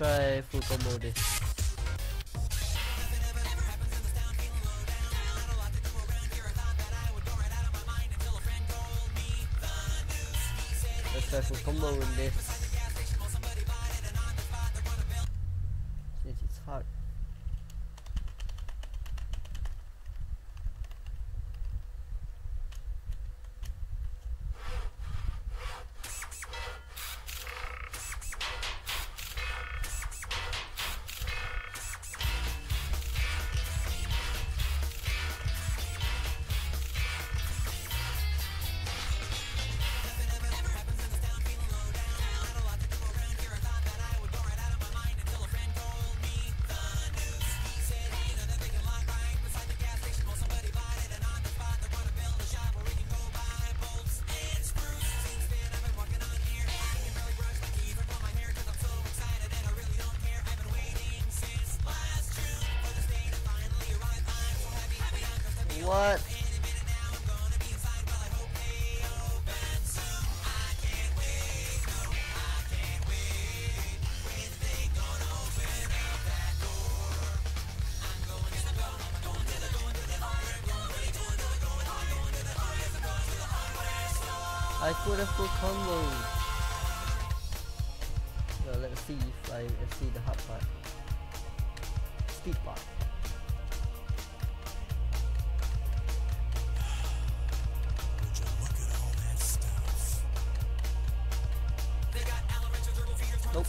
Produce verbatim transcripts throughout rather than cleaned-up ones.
try full combo this. Let's try full combo in this. Since it's hard. What? I put a full combo. Well, let's see if I see the hard part. Speed part. Nope.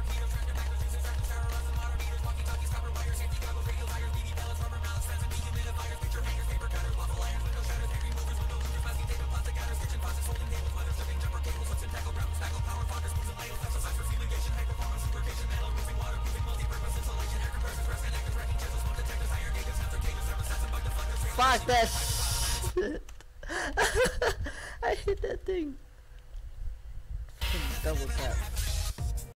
Fuck that shit. I hit that thing. Double tap.